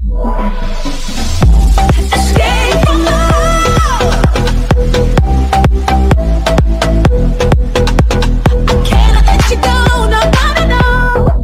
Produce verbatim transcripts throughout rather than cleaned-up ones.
Escape from love. I cannot let you go, no, no, no, no.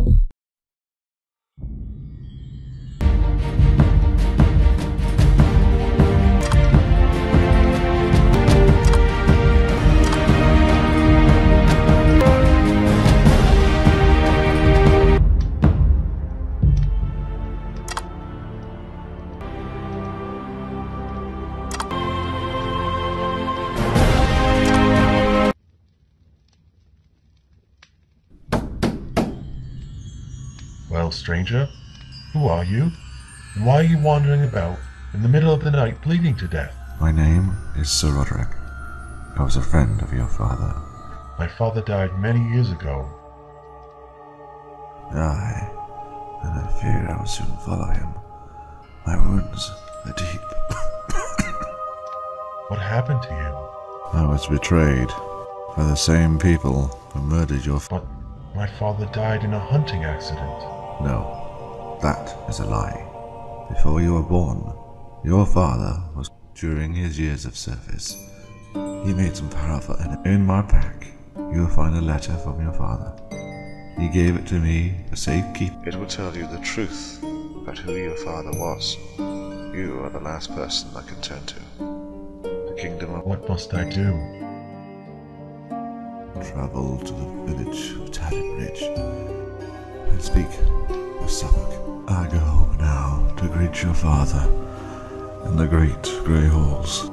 Well, stranger, who are you? And why are you wandering about in the middle of the night bleeding to death? My name is Sir Roderick. I was a friend of your father. My father died many years ago. Aye, and I feared I would soon follow him. My wounds are deep. What happened to you? I was betrayed by the same people who murdered your father. But my father died in a hunting accident. No, that is a lie. Before you were born, your father was during his years of service. He made some powerful enemies. In my pack, you will find a letter from your father. He gave it to me for safekeeping. It will tell you the truth about who your father was. You are the last person I can turn to. The kingdom of... What must I do? Travel to the village of Tadden Ridge and speak with Suffolk. I go now to greet your father in the great grey halls.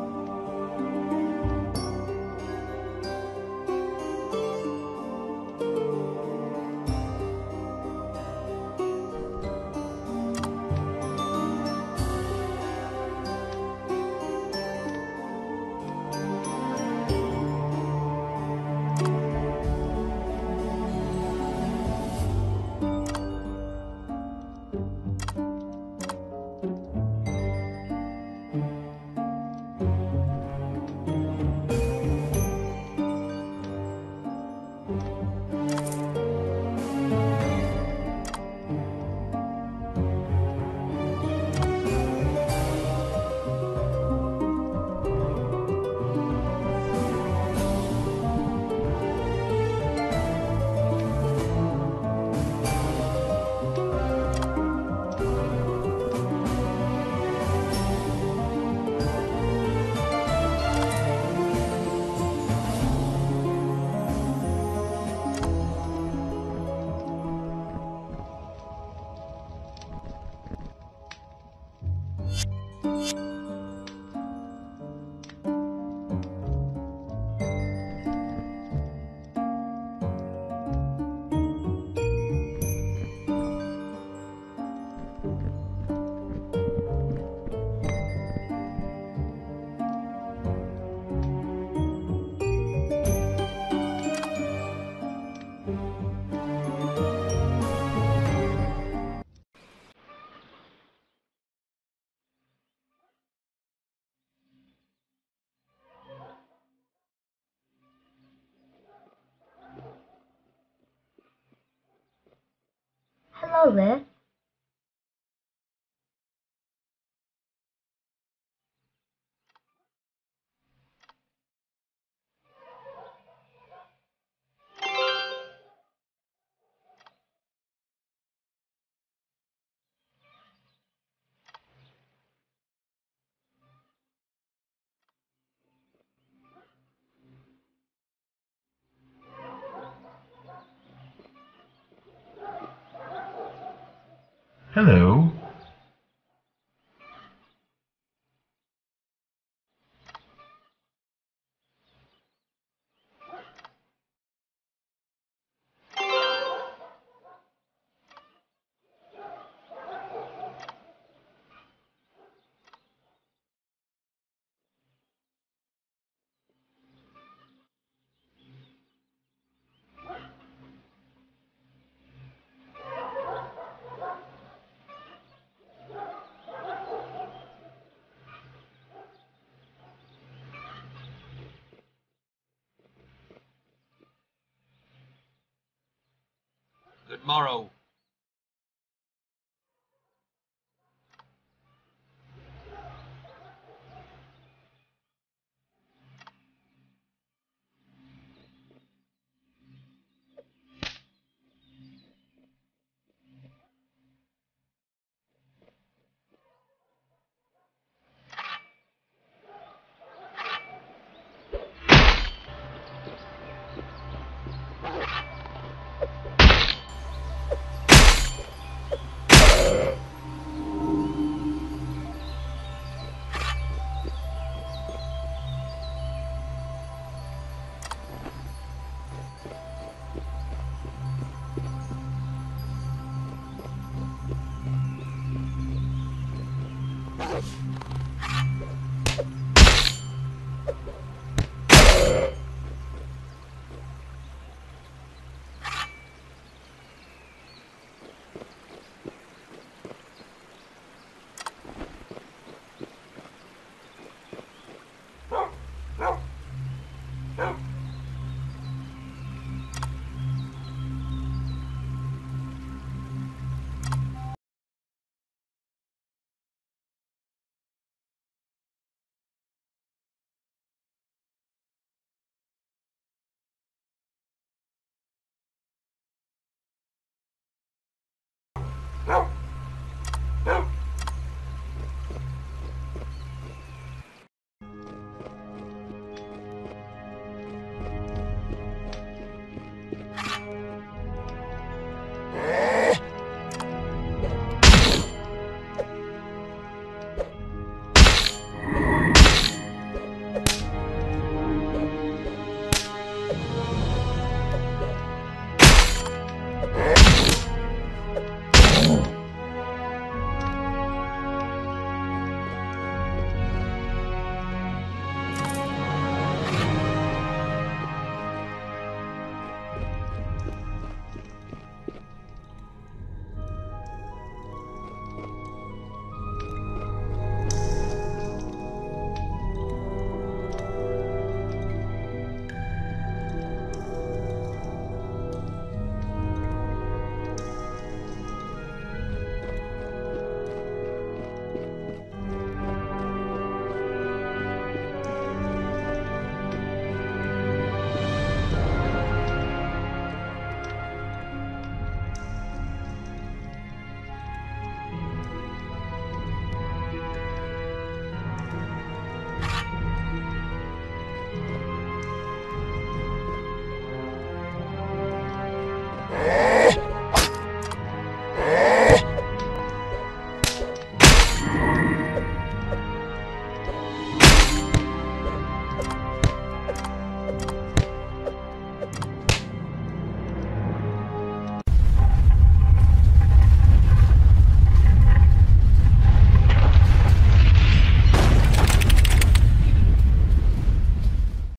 Hello there. Hello. Good morrow. No.